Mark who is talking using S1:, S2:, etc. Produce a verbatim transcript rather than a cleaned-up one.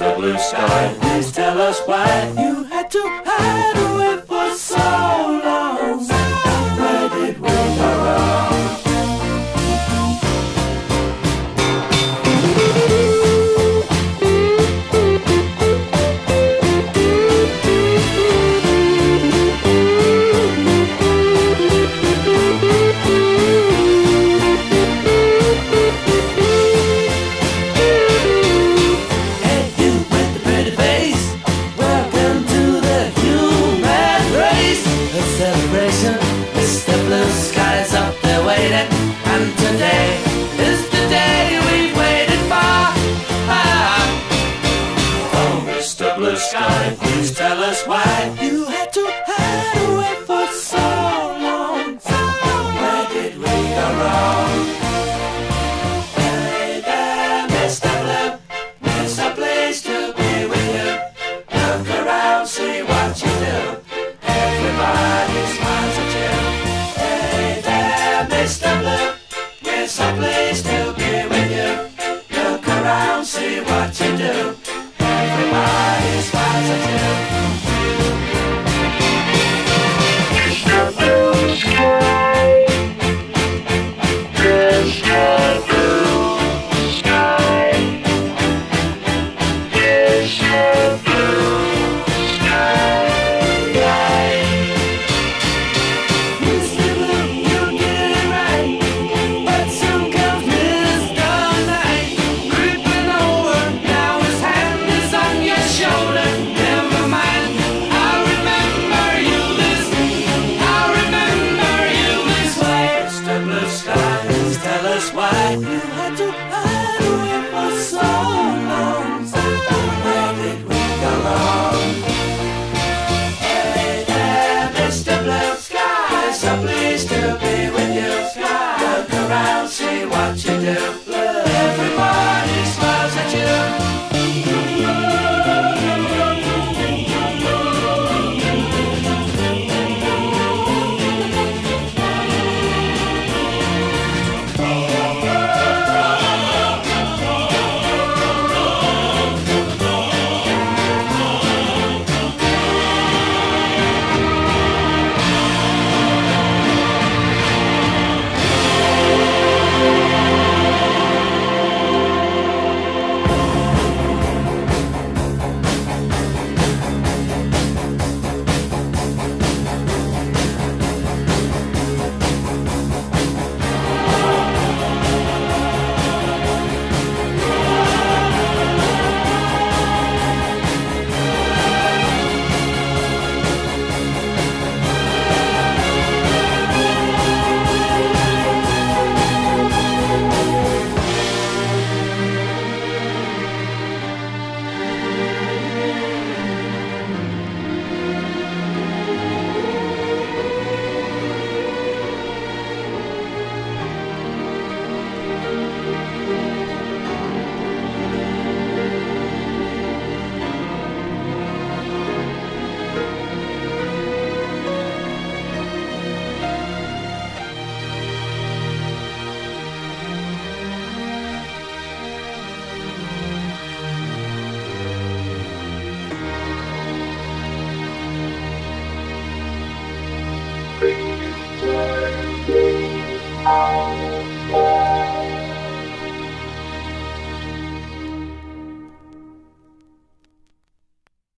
S1: Mister Blue Sky, please tell us why you had to hide away for so long. Where did we go wrong? Sky, please tell us why you had to hide away for so long. Where did we go wrong? Hey there, Mister Blue, there's a place to be with you. Look around, see what you do. Everybody smiles at you. Hey there, Mister Blue, there's a place to be with you. Look around, see what you do. Everybody smiles at you. Mister Blue Sky, Mister Blue Sky, Mister